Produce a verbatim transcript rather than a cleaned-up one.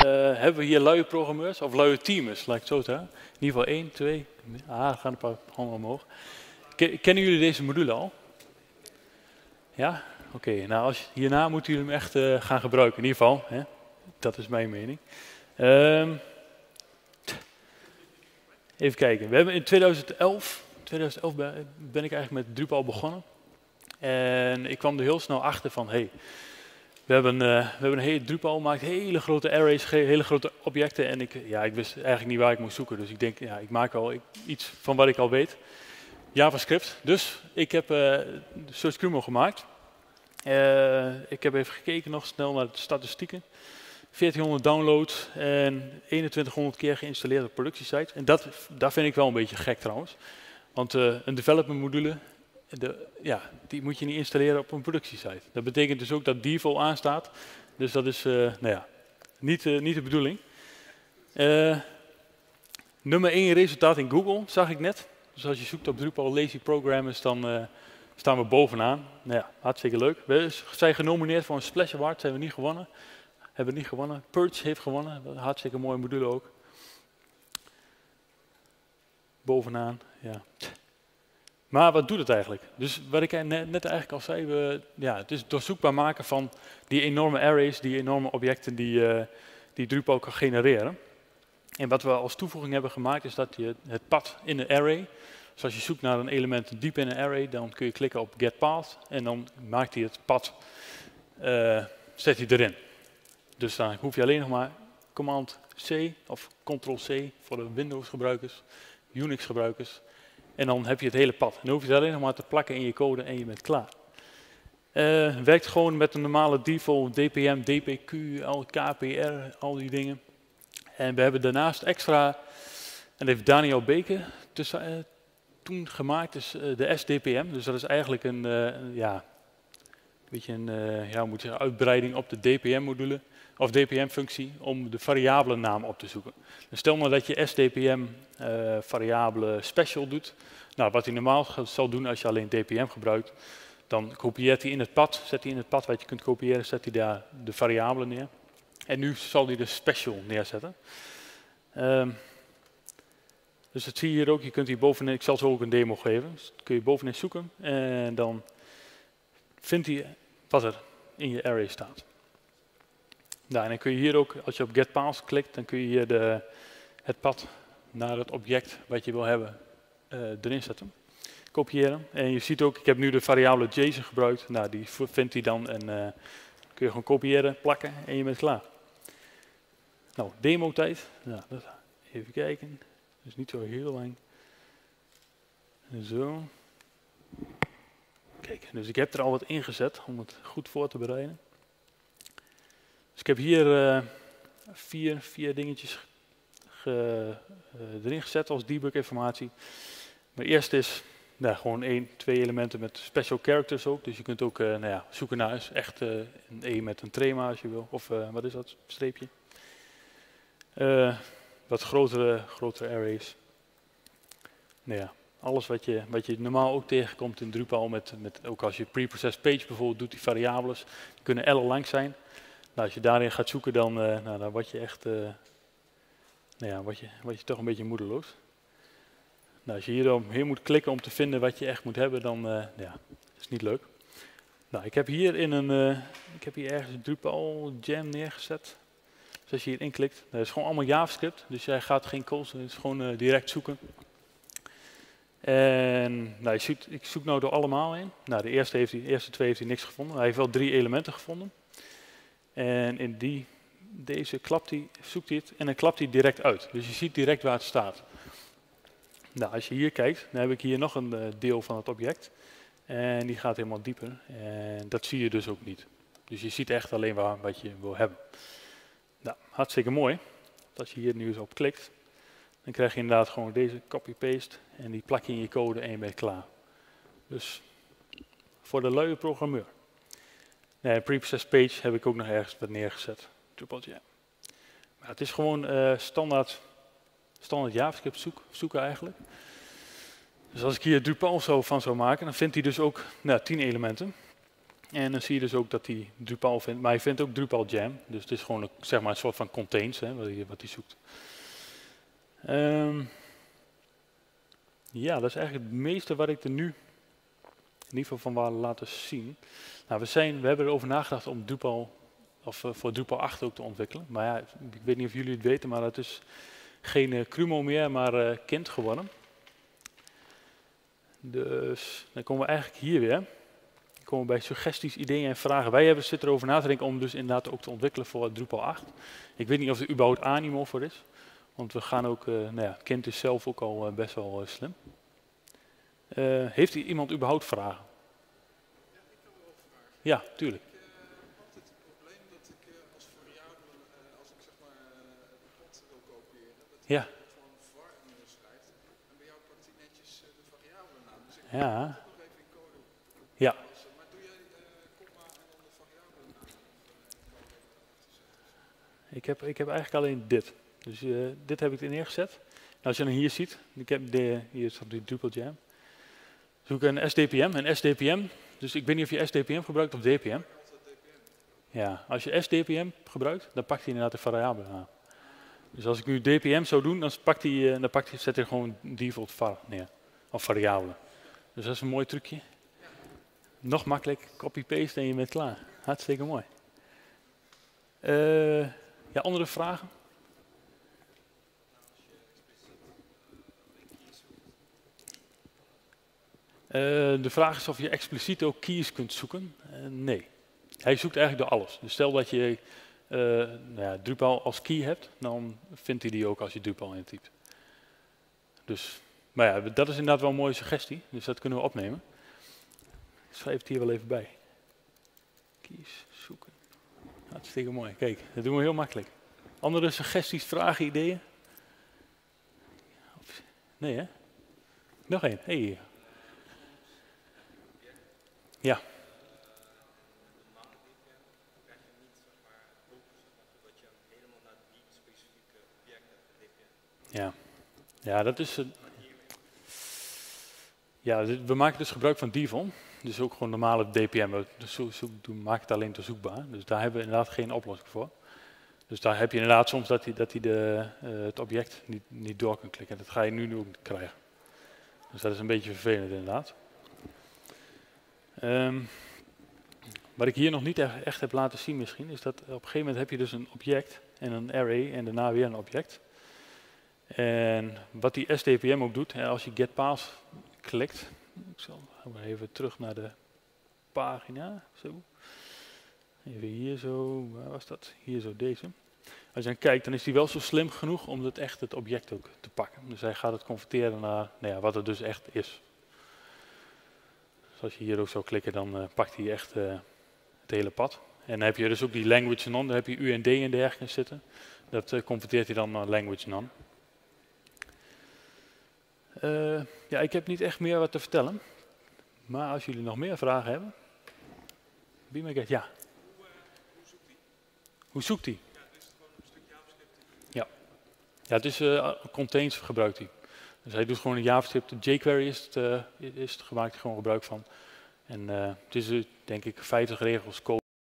hebben we hier luie programmeurs of luie teamers, laat ik het zo zeggen. In ieder geval één, twee, ah, er gaan een paar handen omhoog. Kennen jullie deze module al? Ja? Oké, okay, nou als, hierna moeten jullie hem echt uh, gaan gebruiken, in ieder geval. Hè? Dat is mijn mening. Um, even kijken, we hebben in tweeduizend elf, tweeduizend elf ben ik eigenlijk met Drupal begonnen. En ik kwam er heel snel achter van, hey, we hebben, uh, we hebben een hele Drupal maakt hele grote arrays, hele grote objecten. En ik, ja, ik wist eigenlijk niet waar ik moest zoeken. Dus ik denk, ja, ik maak wel ik, iets van wat ik al weet. JavaScript. Dus ik heb uh, Search Kumo gemaakt. Uh, ik heb even gekeken nog snel naar de statistieken. veertienhonderd downloads en eenentwintighonderd keer geïnstalleerd op productiesite. En dat, dat vind ik wel een beetje gek trouwens. Want uh, een development module, de, ja, die moet je niet installeren op een productiesite. Dat betekent dus ook dat default aanstaat. Dus dat is uh, nou ja, niet, uh, niet de bedoeling. Uh, nummer één resultaat in Google zag ik net. Dus als je zoekt op Drupal Lazy Programmers, dan uh, staan we bovenaan. Nou ja, hartstikke leuk. We zijn genomineerd voor een Splash Award, hebben we niet gewonnen. Hebben we niet gewonnen. Purge heeft gewonnen, een hartstikke mooie module ook. Bovenaan, ja. Maar wat doet het eigenlijk? Dus wat ik net, net eigenlijk al zei, we, ja, het is doorzoekbaar maken van die enorme arrays, die enorme objecten die, uh, die Drupal kan genereren. En wat we als toevoeging hebben gemaakt is dat je het pad in een array, dus als je zoekt naar een element diep in een array, dan kun je klikken op Get Path en dan maakt hij het pad, uh, zet hij erin. Dus dan hoef je alleen nog maar Command C of Ctrl C voor de Windows gebruikers, Unix gebruikers. En dan heb je het hele pad. En dan hoef je het alleen nog maar te plakken in je code en je bent klaar. Uh, werkt gewoon met een normale default D P M, D P Q, K P R, al die dingen. En we hebben daarnaast extra, en dat heeft Daniel Beke tussen, uh, toen gemaakt, dus, uh, de S D P M. Dus dat is eigenlijk een, uh, ja, een beetje een uh, ja, moet je zeggen, uitbreiding op de D P M-module. Of D P M-functie om de variabele naam op te zoeken. Dus stel maar dat je S D P M uh, variabele special doet. Nou, wat hij normaal zal doen als je alleen D P M gebruikt, dan kopieert hij in het pad, zet hij in het pad wat je kunt kopiëren, zet hij daar de variabele neer. En nu zal hij de special neerzetten. Um, dus dat zie je hier ook, je kunt hier bovenin, ik zal zo ook een demo geven, dus dat kun je bovenin zoeken en dan vindt hij wat er in je array staat. Nou, en dan kun je hier ook, als je op Get Path klikt, dan kun je hier de, het pad naar het object wat je wil hebben uh, erin zetten. Kopiëren. En je ziet ook, ik heb nu de variabele JSON gebruikt. Nou, die vindt hij dan en uh, kun je gewoon kopiëren, plakken en je bent klaar. Nou, demo tijd. Nou, dat, even kijken. Dat is niet zo heel lang. Zo. Kijk, dus ik heb er al wat ingezet om het goed voor te bereiden. Dus ik heb hier uh, vier, vier dingetjes ge, uh, erin gezet als debug informatie. Maar eerst is nou, gewoon één, twee elementen met special characters ook. Dus je kunt ook uh, nou ja, zoeken naar echt uh, een E met een trema als je wil. Of uh, wat is dat? Streepje. Uh, wat grotere, grotere arrays. Nou ja, alles wat je, wat je normaal ook tegenkomt in Drupal. Met, met, ook als je preprocessed page bijvoorbeeld doet, die variables. Die kunnen ellenlang zijn. Nou, als je daarin gaat zoeken, dan, uh, nou, dan word je echt, uh, nou ja, word je, word je toch een beetje moedeloos. Nou, als je hier dan hier moet klikken om te vinden wat je echt moet hebben, dan, uh, ja, dat is niet leuk. Nou, ik heb hier in een, uh, ik heb hier ergens een Drupal gem neergezet. Dus als je hierin klikt, dat is gewoon allemaal JavaScript, dus jij gaat geen calls, het is gewoon uh, direct zoeken. En nou, je zoekt, ik zoek nou door allemaal heen. Nou, de eerste, heeft hij, de eerste twee heeft hij niks gevonden. Hij heeft wel drie elementen gevonden. En in die, deze klapt hij, zoekt hij het en dan klapt hij direct uit. Dus je ziet direct waar het staat. Nou, als je hier kijkt, dan heb ik hier nog een uh, deel van het object. En die gaat helemaal dieper. En dat zie je dus ook niet. Dus je ziet echt alleen waar, wat je wil hebben. Nou, hartstikke mooi. Als je hier nu eens op klikt, dan krijg je inderdaad gewoon deze copy-paste. En die plak je in je code en je bent klaar. Dus voor de luie programmeur. Nee, preprocessed page heb ik ook nog ergens wat neergezet. Drupal gem. Maar het is gewoon uh, standaard, standaard JavaScript zoek, zoeken eigenlijk. Dus als ik hier Drupal zo van zou maken, dan vindt hij dus ook nou, tien elementen. En dan zie je dus ook dat hij Drupal vindt, maar hij vindt ook Drupal Jam. Dus het is gewoon een, zeg maar een soort van contains, hè, wat, hij, wat hij zoekt. Um, ja, dat is eigenlijk het meeste wat ik er nu in ieder geval van wil laten zien. Nou, we, zijn, we hebben erover nagedacht om Drupal, of uh, voor Drupal acht ook te ontwikkelen. Maar ja, ik weet niet of jullie het weten, maar het is geen uh, Crumo meer, maar uh, Kind geworden. Dus dan komen we eigenlijk hier weer. Dan komen we bij suggesties, ideeën en vragen. Wij hebben zitten erover na te denken om dus inderdaad ook te ontwikkelen voor Drupal acht. Ik weet niet of er überhaupt animo voor is. Want we gaan ook, uh, nou ja, Kind is zelf ook al uh, best wel uh, slim. Uh, heeft iemand überhaupt vragen? Ja, ik kan wel vragen. Ja, tuurlijk. Ik uh, had het probleem dat ik uh, als variabele, uh, als ik zeg maar uh, de pot wil kopiëren, dat ja. hij gewoon var schrijft. En bij jou pakt hij netjes uh, de variabelen aan. Dus ik ja. moet het nog even in code ja. passen. Maar doe jij uh, komma en dan de variabelen aan? Ik heb, ik heb eigenlijk alleen dit. Dus uh, dit heb ik er neergezet. Nou, als je dan hier ziet, ik heb de, hier staat die Drupal Jam. Zoek een S D P M, een S D P M. Dus ik weet niet of je S D P M gebruikt of D P M. Ja, als je S D P M gebruikt, dan pakt hij inderdaad de variabelen aan. Dus als ik nu D P M zou doen, dan, pakt hij, uh, dan pakt hij, zet hij gewoon default var neer. Of variabelen. Dus dat is een mooi trucje. Nog makkelijk, copy-paste en je bent klaar. Hartstikke mooi. Uh, ja, andere vragen? Uh, de vraag is of je expliciet ook keys kunt zoeken. Uh, nee. Hij zoekt eigenlijk door alles. Dus stel dat je uh, nou ja, Drupal als key hebt, dan vindt hij die ook als je Drupal intypt. Dus, maar ja, dat is inderdaad wel een mooie suggestie. Dus dat kunnen we opnemen. Ik schrijf het hier wel even bij. Keys zoeken. Hartstikke mooi. Kijk, dat doen we heel makkelijk. Andere suggesties, vragen, ideeën? Nee, hè? Nog één. Hey. Ja. Ja, ja dat is... Uh, ja, we maken dus gebruik van Devon. Dus ook gewoon normale D P M. We zoek, zoek, maken het alleen te zoekbaar. Dus daar hebben we inderdaad geen oplossing voor. Dus daar heb je inderdaad soms dat hij, dat hij de, uh, het object niet, niet door kan klikken. Dat ga je nu ook krijgen. Dus dat is een beetje vervelend inderdaad. Um, wat ik hier nog niet echt, echt heb laten zien misschien, is dat op een gegeven moment heb je dus een object en een array en daarna weer een object. En wat die S D P M ook doet, als je getPath klikt, ik zal even terug naar de pagina, zo. Even hier zo, waar was dat? Hier zo deze. Als je dan kijkt, dan is hij wel zo slim genoeg om het echt het object ook te pakken. Dus hij gaat het converteren naar nou ja, wat het dus echt is. Dus als je hier ook zou klikken, dan uh, pakt hij echt uh, het hele pad. En dan heb je dus ook die language none, dan heb je U en D en dergelijke zitten. Dat uh, converteert hij dan naar language none. Uh, ja, ik heb niet echt meer wat te vertellen. Maar als jullie nog meer vragen hebben. Be my guest, ja. Hoe, uh, hoe zoekt hij? Hoe zoekt hij? Ja, dus gewoon een stuk JavaScript. Ja. Ja, het is uh, contains gebruikt hij. Dus hij doet gewoon een JavaScript. jQuery is het, uh, is het gemaakt, gewoon gebruik van. En uh, het is uh, denk ik vijftig regels code.